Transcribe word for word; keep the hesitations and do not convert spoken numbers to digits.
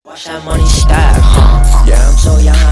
Watch that money stack, huh? Yeah, I'm so young.